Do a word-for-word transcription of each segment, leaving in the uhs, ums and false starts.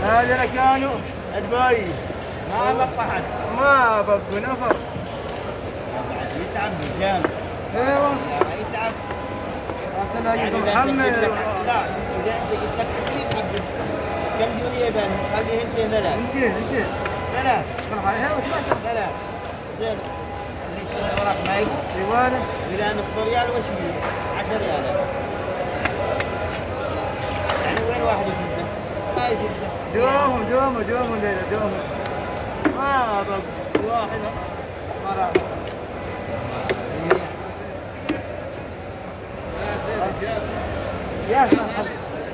هذا كانوا دبي ما بقى حد. ما بقوا نفر. بعد يتعب بالجام. ايوه يتعب. حتى لا يجي محمد. لا اذا انت قلت لك عشرين حبه كم جونيه بان؟ خليه انتين ثلاث. انتين انتين ثلاث. صراحه ثلاث. زين ليش وراك ما يقول؟ ايوانه الى نص ريال وش بيه؟ عشرة ريالات. يعني وين واحد يسده؟ ما يسده. دوموا دوموا دوموا ليلى دوموا. ما بقوا واحد ما راح. يا سلام.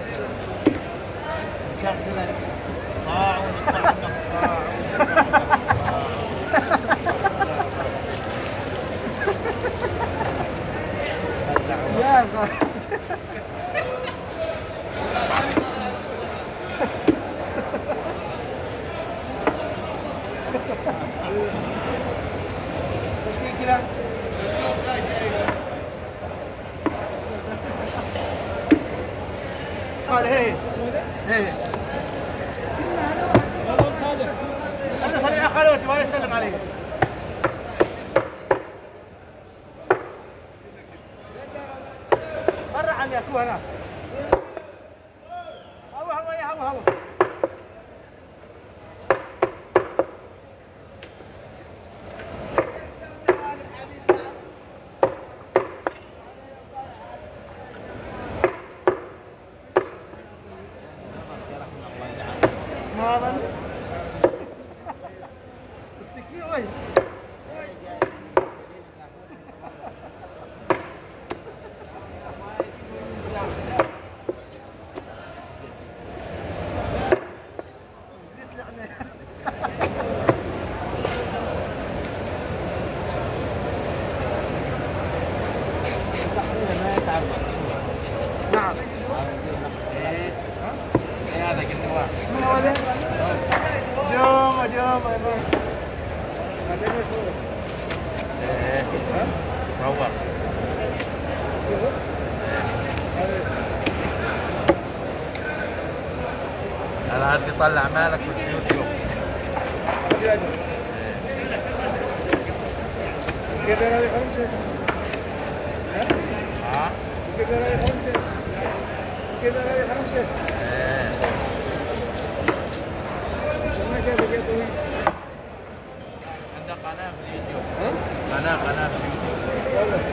يا سلام. قال هي هي انا خليني خلوتي ما يسلم علي. برا عني اكو هناك. هو هو يا هو هو. هذا السكين وين؟ نعم. ايه هذا قلت واحد. من هذا؟ دوما دوما ايه روق. هذا عاد يطلع مالك في اليوتيوب. كده راي خمسة. ها؟ كده راي خمسة. كده راي خمسة. عندك قناة في اليوتيوب؟ قناة قناة في اليوتيوب.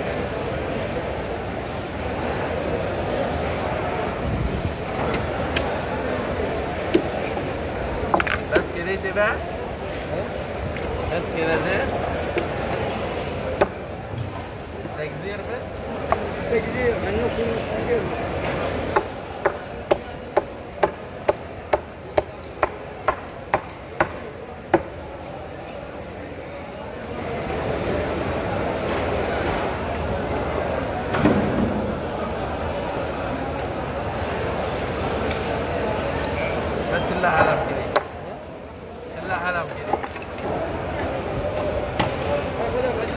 بس كده تباع؟ بس كده زين؟ تقدير بس؟ تقدير النص تقدير. بس الله على